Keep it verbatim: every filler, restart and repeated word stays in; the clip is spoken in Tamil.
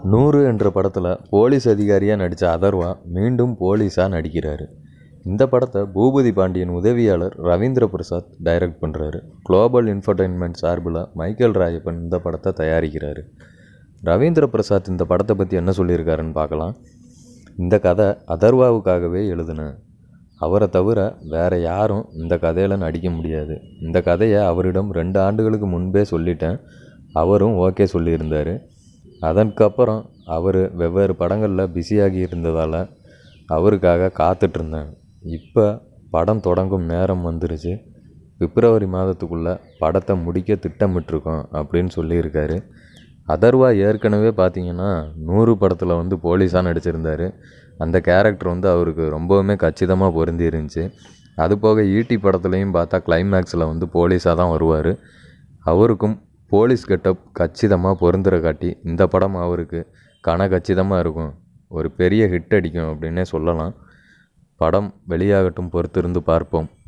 நூறு என்ற படத்தில் போலீஸ் அதிகாரியாக நடித்த அதர்வா மீண்டும் போலீஸாக நடிக்கிறாரு. இந்த படத்தை பூபதி பாண்டியன் உதவியாளர் ரவீந்திர பிரசாத் டைரக்ட் பண்ணுறாரு. குளோபல் என்டர்டெயின்மெண்ட் சார்பில் மைக்கேல் ராயப்பன் இந்த படத்தை தயாரிக்கிறாரு. ரவீந்திர பிரசாத் இந்த படத்தை பற்றி என்ன சொல்லியிருக்காருன்னு பார்க்கலாம். இந்த கதை அதர்வாவுக்காகவே எழுதுனேன். அவரை தவிர வேறு யாரும் இந்த கதையில் நடிக்க முடியாது. இந்த கதையை அவரிடம் ரெண்டு ஆண்டுகளுக்கு முன்பே சொல்லிட்டேன். அவரும் ஓகே சொல்லியிருந்தார். அதற்கப்புறம் அவர் வெவ்வேறு படங்களில் பிஸியாகி இருந்ததால் அவருக்காக காத்துட்ருந்தேன். இப்போ படம் தொடங்கும் நேரம் வந்துருச்சு. பிப்ரவரி மாதத்துக்குள்ளே படத்தை முடிக்க திட்டமிட்டிருக்கோம் அப்படின்னு சொல்லியிருக்காரு. அதர்வா ஏற்கனவே பார்த்திங்கன்னா நூறு படத்தில் வந்து போலீஸாக நடிச்சிருந்தார். அந்த கேரக்டர் வந்து அவருக்கு ரொம்பவுமே கச்சிதமாக பொருந்தி இருந்துச்சு. அதுபோக ஈட்டி படத்துலையும் பார்த்தா கிளைமேக்ஸில் வந்து போலீஸாக தான் வருவார். அவருக்கும் போலீஸ் கெட்டப் கச்சிதமாக பொருந்துற காட்டி இந்த படம் அவருக்கு கன கச்சிதமாக இருக்கும். ஒரு பெரிய ஹிட் அடிக்கும் அப்படின்னே சொல்லலாம். படம் வெளியாகட்டும், பொறுத்திருந்து பார்ப்போம்.